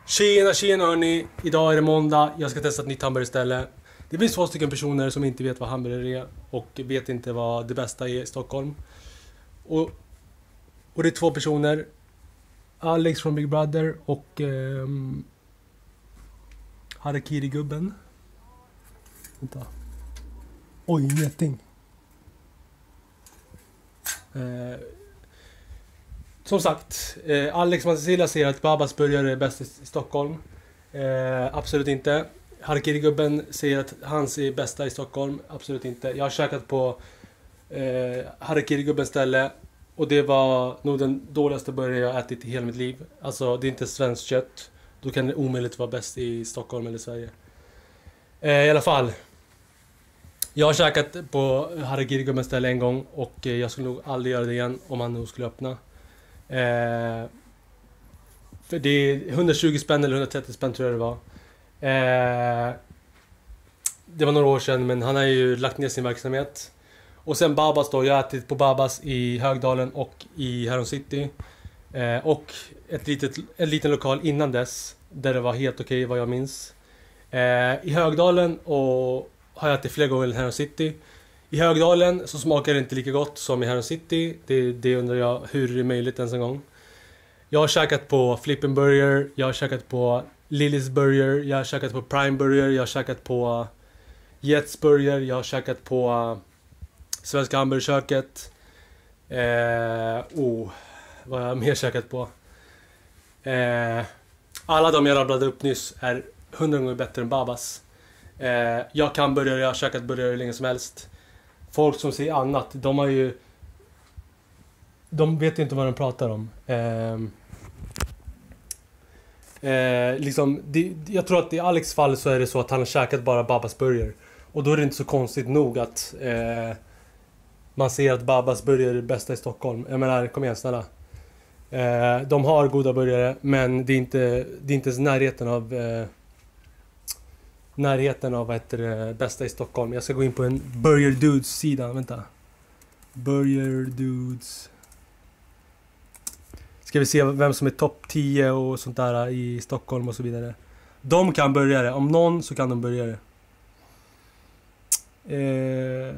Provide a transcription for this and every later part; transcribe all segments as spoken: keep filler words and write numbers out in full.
Tjena, tjena hörni. Idag är det måndag. Jag ska testa ett nytt hamburgerställe. Det finns två stycken personer som inte vet vad hamburgare är och vet inte vad det bästa är i Stockholm. Och, och det är två personer. Alex från Big Brother och um, Harakiri-gubben. Vänta. Oj, ingenting. Eh, som sagt, eh, Alex och Cecilia säger att Babas burgare är bäst i, i Stockholm. Eh, absolut inte. Harakiri-gubben säger att hans är bästa i Stockholm. Absolut inte. Jag har käkat på eh, Harakiri-gubbens ställe. Och det var nog den dåligaste burgare jag ätit i hela mitt liv. Alltså, det är inte svenskt kött. Då kan det omöjligt vara bäst i Stockholm eller Sverige. Eh, I alla fall. Jag har käkat på Harakiri-gubbens ställe en gång. Och eh, jag skulle nog aldrig göra det igen om han nog skulle öppna. Eh, för det är hundratjugo spänn eller hundratrettio spänn tror jag det var. Eh, det var några år sedan, men han har ju lagt ner sin verksamhet. Och sen Babas då, jag har ätit på Babas i Högdalen och i Heron City. Eh, och ett litet, en liten lokal innan dess, där det var helt okej vad jag minns. Eh, I Högdalen och har jag ätit flera gånger i Heron City. I Högdalen så smakar det inte lika gott som i Heron City. Det, det undrar jag hur det är möjligt ens en gång. Jag har käkat på Flippin Burger, jag har käkat på Lillys Burger, jag har käkat på Prime Burger, jag har käkat på Jets Burger, jag har käkat på Svenska Hamburgerköket. Eh, oh, vad har jag mer käkat på? Eh, alla de jag rabblade upp nyss är hundra gånger bättre än Babas. Eh, jag kan burgare, jag har käkat burgare hur länge som helst. Folk som säger annat, de har ju... De vet inte vad de pratar om. Eh, eh, liksom, det, jag tror att i Alex fall så är det så att han har käkat bara Babas burger. Och då är det inte så konstigt nog att eh, man ser att Babas burger är det bästa i Stockholm. Jag menar, kom igen snälla. Eh, de har goda burgare, men det är inte, det är inte ens närheten av... Eh, närheten av vad heter det bästa i Stockholm. Jag ska gå in på en Burger Dudes sida. Vänta. Burger Dudes. Ska vi se vem som är topp tio och sånt där i Stockholm och så vidare. De kan börja det. Om någon så kan de börja det. Eh,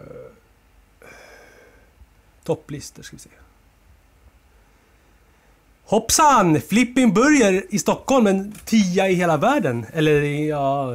topplistor ska vi se. Hoppsan! Flippin Burger i Stockholm, en tia i hela världen. Eller ja...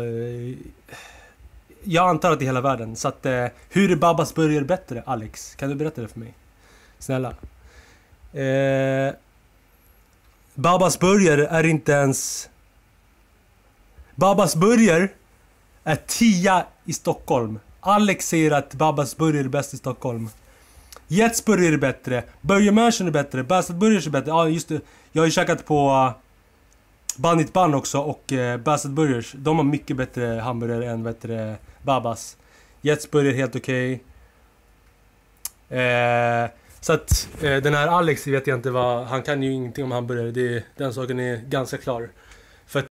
Jag antar att i hela världen. Så att, eh, hur är Babas Burger bättre, Alex? Kan du berätta det för mig? Snälla. Eh, Babas Burger är inte ens... Babas Burger är tia i Stockholm. Alex säger att Babas Burger är bäst i Stockholm. Jets Burger är bättre. Burger Mansion är bättre. Bassett Burger är bättre. Ja, just det. Jag har ju käkat på uh, Bandit Bun också och uh, Bassett Burgers. De har mycket bättre hamburgare än bättre Babas. Jets Burger är helt okej. Okay. Eh, så att eh, den här Alex vet jag inte vad... Han kan ju ingenting om hamburgare. Det, den saken är ganska klar.